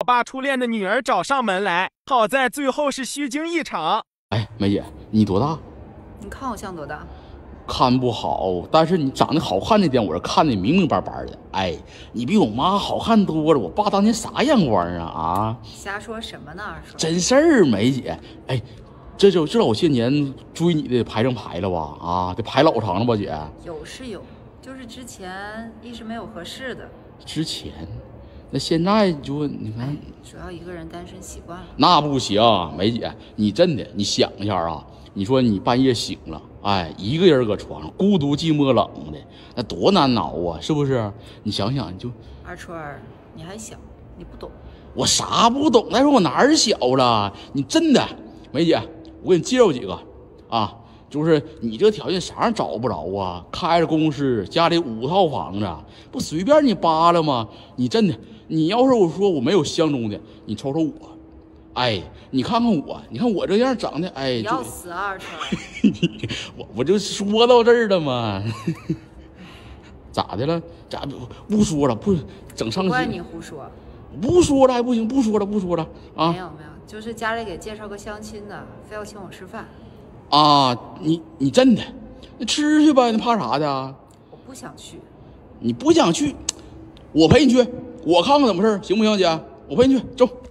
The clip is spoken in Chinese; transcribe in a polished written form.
我把初恋的女儿找上门来，好在最后是虚惊一场。 哎，梅姐，你多大？ 你看我像多大？ 看不好，但是你长得好看那点，我是看的明明白白的。哎，你比我妈好看多了。我爸当年啥眼光啊？ 瞎说什么呢，二叔？ 真事儿，梅姐。哎，这老些年追你的排成排了吧？啊，得排老长了吧，姐？ 有是有，就是之前一直没有合适的。 之前，那现在就你看， 主要一个人单身习惯了。 那不行，梅姐，你真的，你想一下啊，你说你半夜醒了。哎，一个人搁床上，孤独寂寞冷的，那多难熬啊，是不是？你想想，你就二春儿，你还小，你不懂。 我啥不懂？那时候我哪儿小了？你真的，梅姐，我给你介绍几个啊，就是你这条件啥样找不着啊？开着公司，家里5套房子，不随便你扒拉吗？你真的，你要是我说我没有相中的，你瞅瞅我。哎，你看看我，你看我这样长得，哎， 你要死啊，二春！ 我就说到这儿了嘛，咋的了？咋不说了？不整伤心？ 怪你胡说！ 不说了还不行，不说了啊！ 没有，就是家里给介绍个相亲的，非要请我吃饭。 啊，你真的，那吃去吧，你怕啥的？ 我不想去。 你不想去，我陪你去，我看看怎么事，行不行，姐？我陪你去，走。